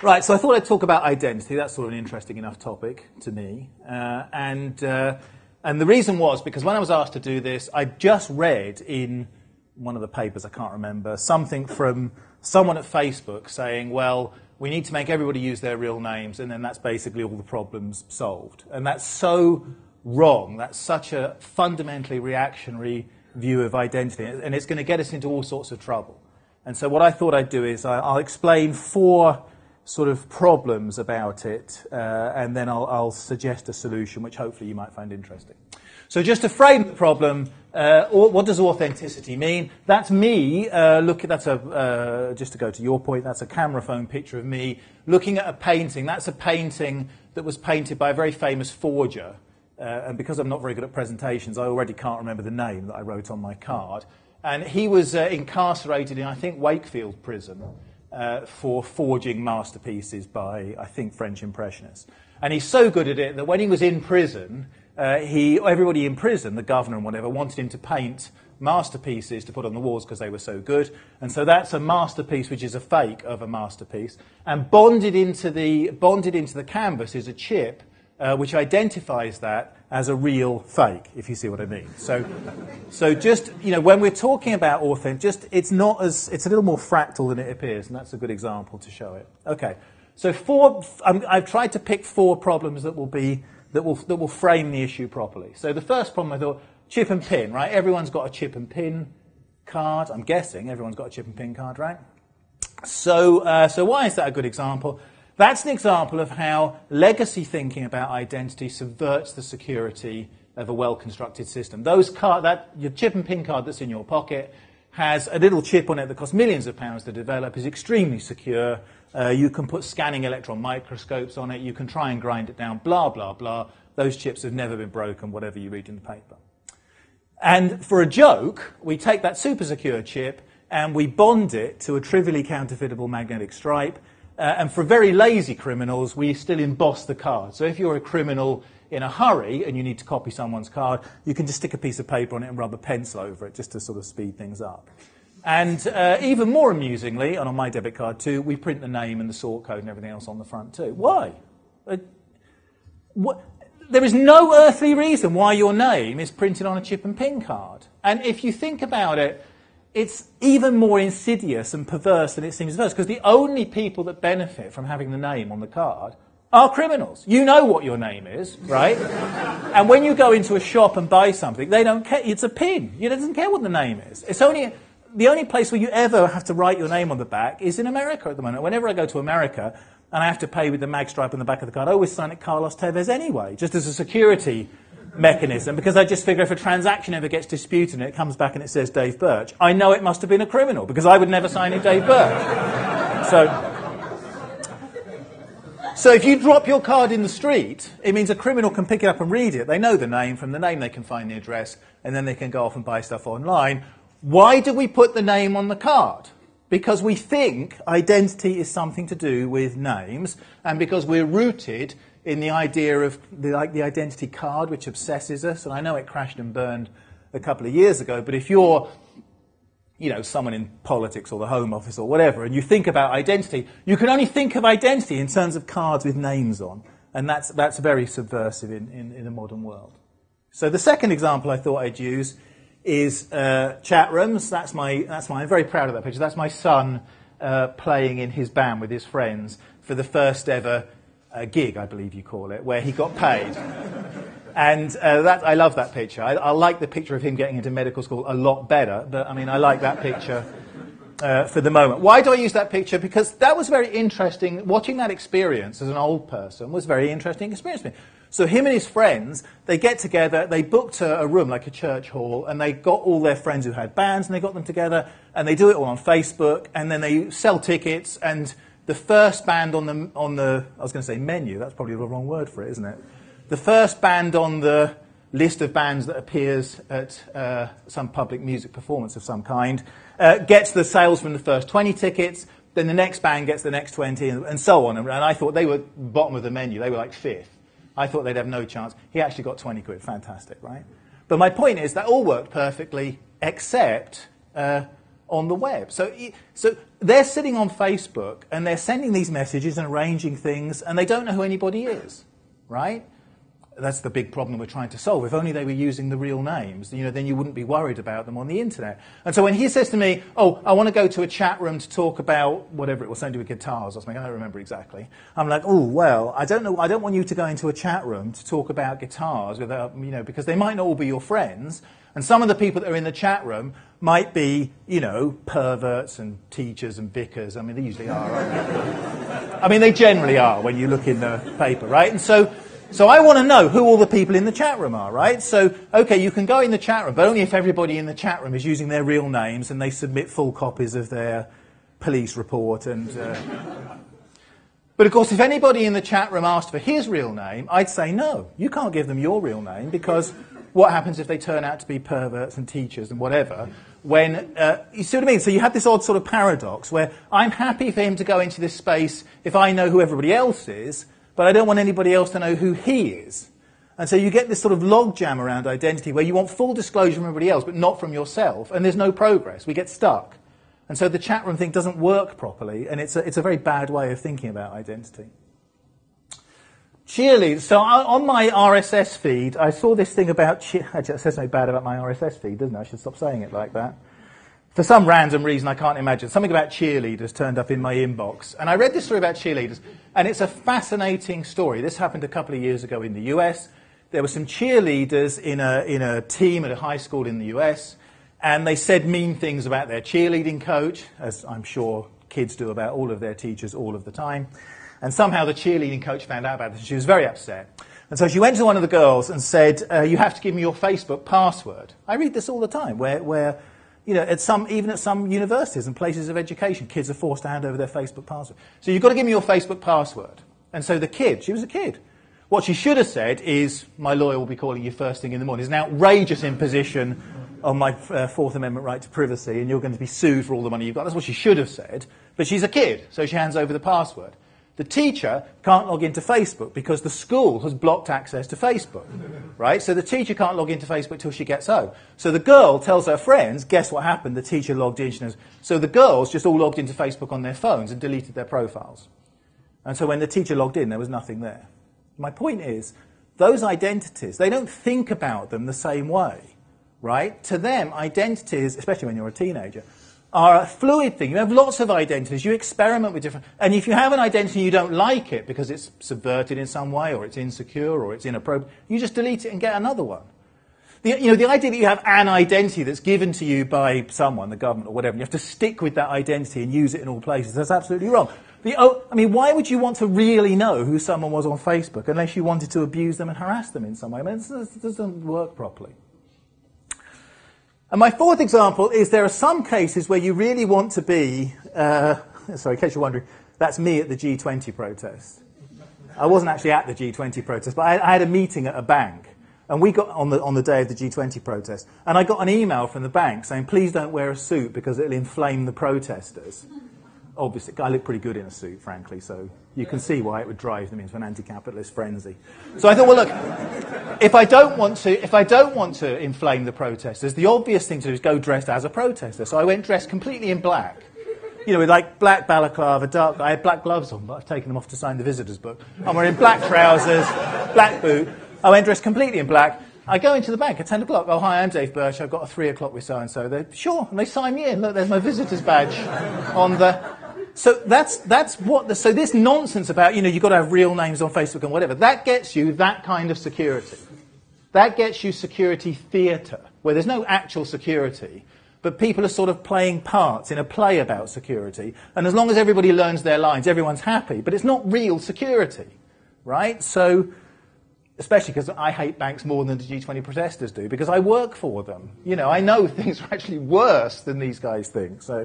Right, so I thought I'd talk about identity. That's sort of an interesting enough topic to me. And the reason was because when I was asked to do this, I just read in one of the papers, I can't remember, something from someone at Facebook saying, well, we need to make everybody use their real names, and then that's basically all the problems solved. And that's so wrong. That's such a fundamentally reactionary view of identity, and it's going to get us into all sorts of trouble. And so what I thought I'd do is I'll explain 4 sort of problems about it, and then I'll suggest a solution which hopefully you might find interesting. So just to frame the problem, what does authenticity mean? That's me, just to go to your point, that's a camera phone picture of me looking at a painting. That's a painting that was painted by a very famous forger. And because I'm not very good at presentations, I already can't remember the name that I wrote on my card. And he was incarcerated in, I think, Wakefield prison for forging masterpieces by, I think, French Impressionists. And he's so good at it that when he was in prison, everybody in prison, the governor and whatever, wanted him to paint masterpieces to put on the walls because they were so good. And so that's a masterpiece which is a fake of a masterpiece. And bonded into the canvas is a chip which identifies that as a real fake, if you see what I mean. So just, when we're talking about authentic, it's a little more fractal than it appears, and that's a good example to show it. Okay, so I've tried to pick 4 problems that will frame the issue properly. So the first problem, I thought, chip and pin, right? Everyone's got a chip and pin card. I'm guessing everyone's got a chip and pin card, right? So why is that a good example? That's an example of how legacy thinking about identity subverts the security of a well-constructed system. Your chip and pin card that's in your pocket has a little chip on it that costs millions of pounds to develop, is extremely secure. You can put scanning electron microscopes on it. You can try and grind it down, blah, blah, blah. Those chips have never been broken, whatever you read in the paper. And for a joke, we take that super secure chip and we bond it to a trivially counterfeitable magnetic stripe. And for very lazy criminals, we still emboss the card. So if you're a criminal in a hurry and you need to copy someone's card, you can just stick a piece of paper on it and rub a pencil over it just to sort of speed things up. And even more amusingly, and on my debit card too, we print the name and the sort code and everything else on the front too. Why? There is no earthly reason why your name is printed on a chip and pin card. And if you think about it, it's even more insidious and perverse than it seems at first, because the only people that benefit from having the name on the card are criminals. You know what your name is, right? And when you go into a shop and buy something, they don't care. It's a pin. It doesn't care what the name is. It's only the only place where you ever have to write your name on the back is in America at the moment. Whenever I go to America and I have to pay with the mag stripe on the back of the card, I always sign it Carlos Tevez anyway, just as a security mechanism, because I just figure if a transaction ever gets disputed and it comes back and it says Dave Birch, I know it must have been a criminal, because I would never sign it Dave Birch. So if you drop your card in the street, it means a criminal can pick it up and read it. They know the name. From the name they can find the address, and then they can go off and buy stuff online. Why do we put the name on the card? Because we think identity is something to do with names, and because we're rooted in the idea of the identity card, which obsesses us. And I know it crashed and burned a couple of years ago, but if you're someone in politics or the Home Office or whatever, and you think about identity, you can only think of identity in terms of cards with names on. And that's very subversive in the modern world. So the second example I thought I'd use is chat rooms. I'm very proud of that picture. That's my son playing in his band with his friends for the first ever gig, I believe you call it, where he got paid. And I love that picture. I like the picture of him getting into medical school a lot better, but I like that picture for the moment. Why do I use that picture? Because that was very interesting. Watching that experience as an old person was a very interesting experience for me. So him and his friends, they get together, they booked a room, like a church hall, and they got all their friends who had bands, and they got them together, and they do it all on Facebook, and then they sell tickets, and the first band on the I was going to say menu, that's probably the wrong word for it, isn't it? The first band on the list of bands that appears at some public music performance of some kind gets the sales from the first 20 tickets, then the next band gets the next 20, and so on. And I thought they were bottom of the menu, they were like fifth. I thought they'd have no chance. He actually got 20 quid, fantastic, right? But my point is that all worked perfectly, except on the web. So they're sitting on Facebook and they're sending these messages and arranging things, and they don't know who anybody is, right? That's the big problem we're trying to solve. If only they were using the real names, then you wouldn't be worried about them on the internet. And so when he says to me, oh, I want to go to a chat room to talk about whatever it was, something to do with guitars or something, I don't remember exactly. I'm like, oh, well, I don't know. I don't want you to go into a chat room to talk about guitars without, because they might not all be your friends. And some of the people that are in the chat room might be, perverts and teachers and vicars. I mean, they usually are, aren't they? I mean, they generally are when you look in the paper, right? And so I want to know who all the people in the chat room are, right? So, okay, you can go in the chat room, but only if everybody in the chat room is using their real names and they submit full copies of their police report. But of course, if anybody in the chat room asked for his real name, I'd say, no, you can't give them your real name, because what happens if they turn out to be perverts and teachers and whatever? When, you see what I mean? So you have this odd sort of paradox where I'm happy for him to go into this space if I know who everybody else is, but I don't want anybody else to know who he is. And so you get this sort of logjam around identity where you want full disclosure from everybody else, but not from yourself, and there's no progress. We get stuck. And so the chat room thing doesn't work properly, and it's a very bad way of thinking about identity. Cheerleaders. So on my RSS feed, I saw this thing about actually, it says something bad about my RSS feed, doesn't it? I should stop saying it like that. For some random reason I can't imagine, something about cheerleaders turned up in my inbox. And I read this story about cheerleaders, and it's a fascinating story. This happened a couple of years ago in the US. There were some cheerleaders in a team at a high school in the US, and they said mean things about their cheerleading coach, as I'm sure kids do about all of their teachers all of the time. And somehow the cheerleading coach found out about this, and she was very upset. And so she went to one of the girls and said, you have to give me your Facebook password. I read this all the time, where even at some universities and places of education, kids are forced to hand over their Facebook password. So you've got to give me your Facebook password. And so the kid, she was a kid. What she should have said is, my lawyer will be calling you first thing in the morning. It's an outrageous imposition on my Fourth Amendment right to privacy, and you're going to be sued for all the money you've got. That's what she should have said. But she's a kid, so she hands over the password. The teacher can't log into Facebook because the school has blocked access to Facebook, right? So the teacher can't log into Facebook till she gets home. So the girl tells her friends, guess what happened? The teacher logged in. She knows. So the girls just all logged into Facebook on their phones and deleted their profiles. And so when the teacher logged in, there was nothing there. My point is, those identities, they don't think about them the same way, right? To them, identities, especially when you're a teenager, are a fluid thing. You have lots of identities. You experiment with different... And if you have an identity and you don't like it because it's subverted in some way, or it's insecure, or it's inappropriate, you just delete it and get another one. The idea that you have an identity that's given to you by someone, the government or whatever, and you have to stick with that identity and use it in all places, that's absolutely wrong. Why would you want to really know who someone was on Facebook unless you wanted to abuse them and harass them in some way? It doesn't work properly. And my fourth example is there are some cases where you really want to be... sorry, in case you're wondering, that's me at the G20 protest. I wasn't actually at the G20 protest, but I had a meeting at a bank. And we got on the day of the G20 protest. And I got an email from the bank saying, please don't wear a suit because it'll inflame the protesters. Obviously, I look pretty good in a suit, frankly, so you can see why it would drive them into an anti-capitalist frenzy. So I thought, well, look, if I don't want to inflame the protesters, the obvious thing to do is go dressed as a protester. So I went dressed completely in black, with like black balaclava, I had black gloves on, but I've taken them off to sign the visitors book. I'm wearing black trousers, black boot. I went dressed completely in black. I go into the bank at 10 o'clock. Oh, hi, I'm Dave Birch. I've got a 3 o'clock with so-and-so. They're, sure, and they sign me in. Look, there's my visitor's badge on the... So so this nonsense about, you've got to have real names on Facebook and whatever, that gets you that kind of security. That gets you security theatre, where there's no actual security, but people are sort of playing parts in a play about security, and as long as everybody learns their lines, everyone's happy, but it's not real security, right? So, especially because I hate banks more than the G20 protesters do, because I work for them. I know things are actually worse than these guys think, so...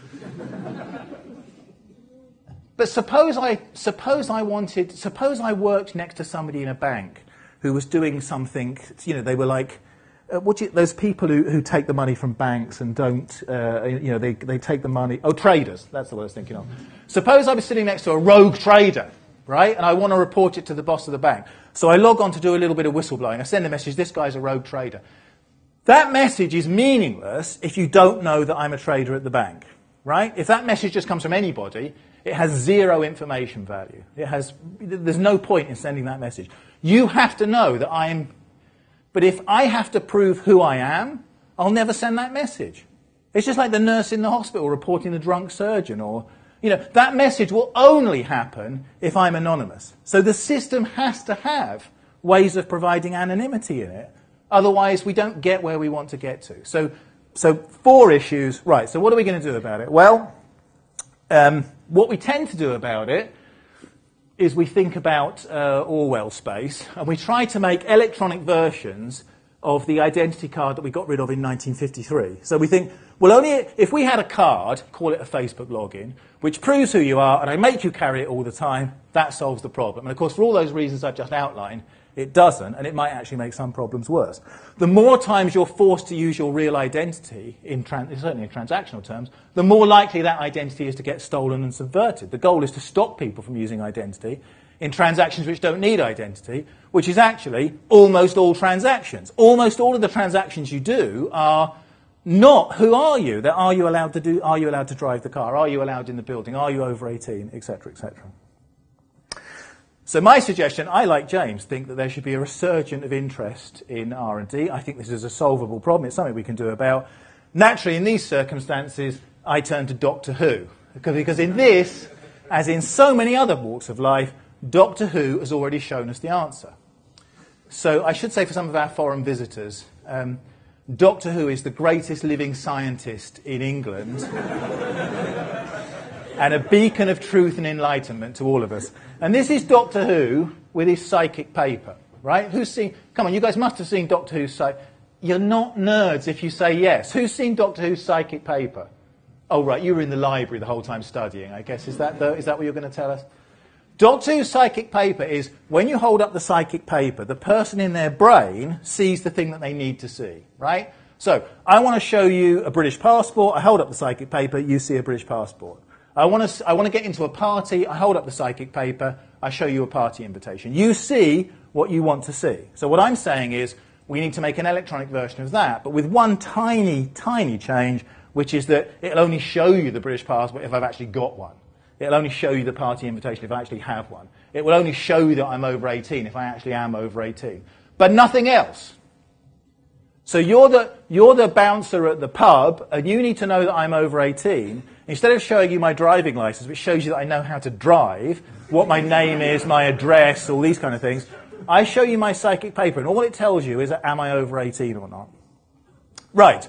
But suppose I worked next to somebody in a bank who was doing something, they were like, those people who take the money from banks and don't, they take the money, traders, that's the word I was thinking of. Suppose I was sitting next to a rogue trader, right, and I want to report it to the boss of the bank. So I log on to do a little bit of whistleblowing. I send a message, this guy's a rogue trader. That message is meaningless if you don't know that I'm a trader at the bank, right? If that message just comes from anybody, it has zero information value. There's no point in sending that message. You have to know that but if I have to prove who I am, I'll never send that message. It's just like the nurse in the hospital reporting the drunk surgeon, or, that message will only happen if I'm anonymous. So the system has to have ways of providing anonymity in it. Otherwise, we don't get where we want to get to. So 4 issues. Right, so what are we going to do about it? Well, what we tend to do about it is we think about Orwell's space, and we try to make electronic versions of the identity card that we got rid of in 1953. So we think, well, only if we had a card, call it a Facebook login, which proves who you are, and I make you carry it all the time, that solves the problem. And of course, for all those reasons I've just outlined, it doesn't, and it might actually make some problems worse. The more times you're forced to use your real identity, certainly in transactional terms, the more likely that identity is to get stolen and subverted. The goal is to stop people from using identity in transactions which don't need identity, which is actually almost all transactions. Almost all of the transactions you do are not who are you. They're are you allowed to drive the car? Are you allowed in the building? Are you over 18? Etc., etc. So my suggestion, I, like James, think that there should be a resurgence of interest in R&D. I think this is a solvable problem. It's something we can do about. Naturally, in these circumstances, I turn to Doctor Who. Because in this, as in so many other walks of life, Doctor Who has already shown us the answer. So I should say for some of our foreign visitors, Doctor Who is the greatest living scientist in England and a beacon of truth and enlightenment to all of us. And this is Doctor Who with his psychic paper, right? Come on, you guys must have seen Doctor Who's You're not nerds if you say yes. Who's seen Doctor Who's psychic paper? Oh, right, you were in the library the whole time studying, I guess. Is that what you're going to tell us? Doctor Who's psychic paper is when you hold up the psychic paper, the person in their brain sees the thing that they need to see, right? So I want to show you a British passport. I hold up the psychic paper. You see a British passport. I want to get into a party. I hold up the psychic paper. I show you a party invitation. You see what you want to see. So what I'm saying is we need to make an electronic version of that, but with one tiny, tiny change, which is that it'll only show you the British passport if I've actually got one. It'll only show you the party invitation if I actually have one. It will only show you that I'm over 18 if I actually am over 18. But nothing else. So you're the bouncer at the pub, and you need to know that I'm over 18. Instead of showing you my driving license, which shows you that I know how to drive, what my name is, my address, all these kind of things, I show you my psychic paper, and all it tells you is, am I over 18 or not? Right.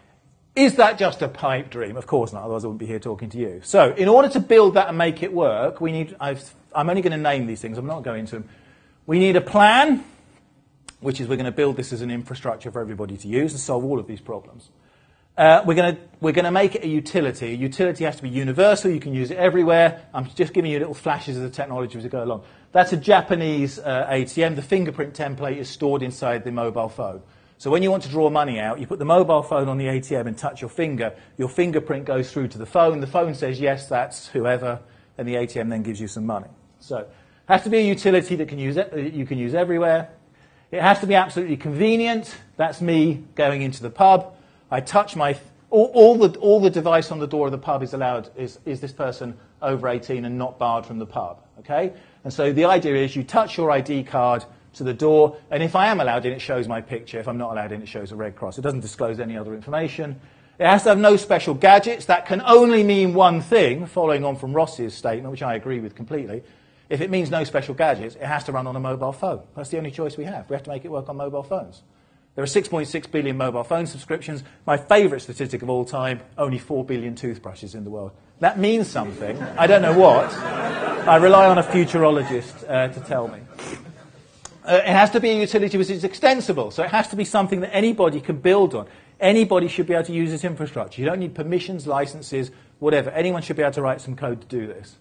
Is that just a pipe dream? Of course not, otherwise I wouldn't be here talking to you. So, in order to build that and make it work, I'm only going to name these things, I'm not going to them. We need a plan, which is we're going to build this as an infrastructure for everybody to use and solve all of these problems. We're going to make it a utility. A utility has to be universal, you can use it everywhere. I'm just giving you little flashes of the technology as we go along. That's a Japanese ATM. The fingerprint template is stored inside the mobile phone. So when you want to draw money out, you put the mobile phone on the ATM and touch your finger. Your fingerprint goes through to the phone. The phone says, yes, that's whoever, and the ATM then gives you some money. So it has to be a utility that you can use everywhere. It has to be absolutely convenient. That's me going into the pub. I touch all the device on the door of the pub is allowed, is this person over 18 and not barred from the pub, okay? And so the idea is you touch your ID card to the door, and if I am allowed in, it shows my picture. If I'm not allowed in, it shows a red cross. It doesn't disclose any other information. It has to have no special gadgets. That can only mean one thing, following on from Ross's statement, which I agree with completely. If it means no special gadgets, it has to run on a mobile phone. That's the only choice we have. We have to make it work on mobile phones. There are 6.6 billion mobile phone subscriptions. My favourite statistic of all time, only 4 billion toothbrushes in the world. That means something. I don't know what. I rely on a futurologist to tell me. It has to be a utility which is extensible. So it has to be something that anybody can build on. Anybody should be able to use this infrastructure. You don't need permissions, licenses, whatever. Anyone should be able to write some code to do this.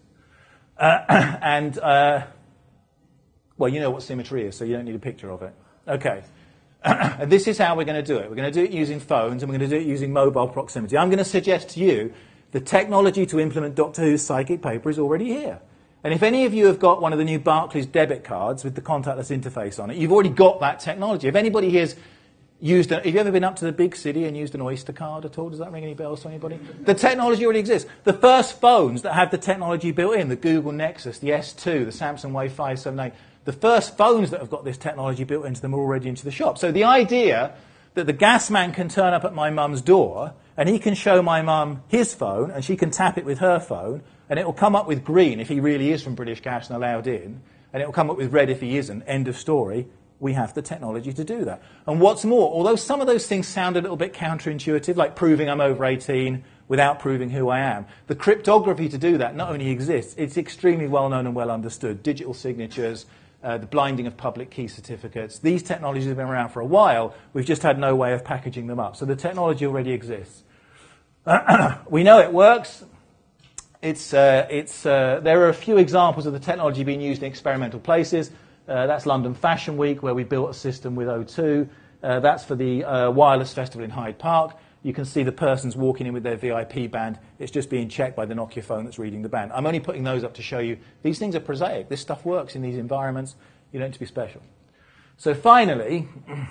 Well, you know what symmetry is, so you don't need a picture of it. Okay. And this is how we're going to do it. We're going to do it using phones, and we're going to do it using mobile proximity. I'm going to suggest to you the technology to implement Doctor Who's psychic paper is already here. And if any of you have got one of the new Barclays debit cards with the contactless interface on it, you've already got that technology. If anybody here's have you ever been up to the big city and used an Oyster card at all? Does that ring any bells to anybody? The technology already exists. The first phones that have the technology built in, the Google Nexus, the S2, the Samsung Wave 578, the first phones that have got this technology built into them are already into the shop. So the idea that the gas man can turn up at my mum's door and he can show my mum his phone and she can tap it with her phone and it will come up with green if he really is from British Gas and allowed in, and it will come up with red if he isn't, end of story. We have the technology to do that. And what's more, although some of those things sound a little bit counterintuitive, like proving I'm over 18 without proving who I am, the cryptography to do that not only exists, it's extremely well known and well understood. Digital signatures, the blinding of public key certificates. These technologies have been around for a while. We've just had no way of packaging them up. So the technology already exists. We know it works. There are a few examples of the technology being used in experimental places. That's London Fashion Week, where we built a system with O2. That's for the Wireless Festival in Hyde Park. You can see the person's walking in with their VIP band. It's just being checked by the Nokia phone that's reading the band. I'm only putting those up to show you these things are prosaic. This stuff works in these environments. You don't need to be special. So finally,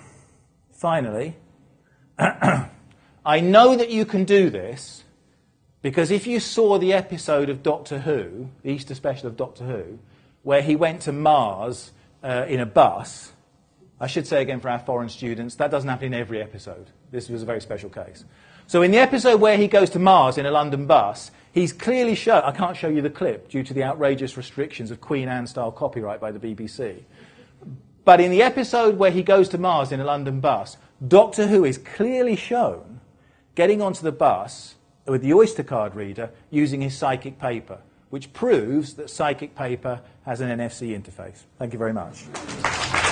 I know that you can do this because if you saw the episode of Doctor Who, the Easter special of Doctor Who, where he went to Mars in a bus, I should say again for our foreign students, that doesn't happen in every episode. This was a very special case. So in the episode where he goes to Mars in a London bus, he's clearly shown, I can't show you the clip due to the outrageous restrictions of Queen Anne-style copyright by the BBC. But in the episode where he goes to Mars in a London bus, Doctor Who is clearly shown getting onto the bus with the Oyster card reader using his psychic paper, which proves that psychic paper has an NFC interface. Thank you very much.